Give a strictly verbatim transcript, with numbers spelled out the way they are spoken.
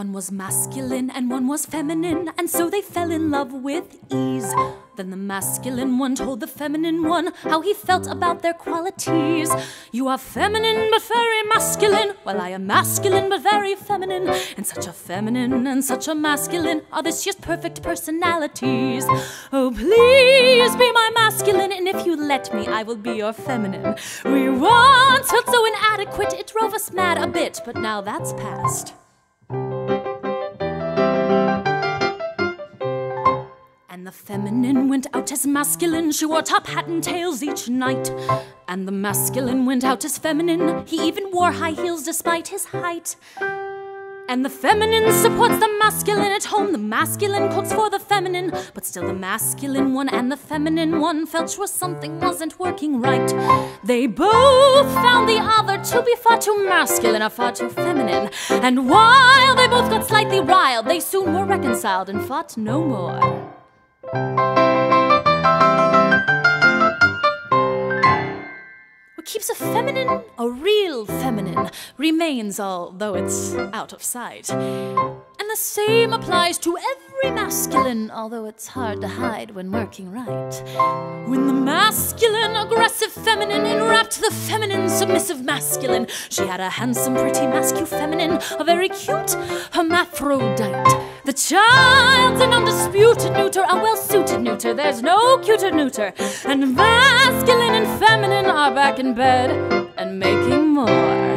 One was masculine and one was feminine, and so they fell in love with ease. Then the masculine one told the feminine one how he felt about their qualities. You are feminine but very masculine, while I am masculine but very feminine. And such a feminine and such a masculine are this year's perfect personalities. Oh, please be my masculine, and if you let me, I will be your feminine. We once felt so inadequate, it drove us mad a bit, but now that's past. And the feminine went out as masculine, she wore top hat and tails each night. And the masculine went out as feminine, he even wore high heels despite his height. And the feminine supports the masculine at home, the masculine cooks for the feminine. But still the masculine one and the feminine one felt sure something wasn't working right. They both found the other to be far too masculine or far too feminine. And while they both got slightly riled, they soon were reconciled and fought no more. What keeps a feminine, a real feminine, remains although it's out of sight. And the same applies to every masculine, although it's hard to hide when working right. When the masculine, aggressive feminine enwrapped the feminine, submissive masculine, she had a handsome, pretty mascu feminine, a very cute hermaphrodite. The child's an undisputed neuter, a well-suited neuter, there's no cuter neuter. And masculine and feminine are back in bed and making more.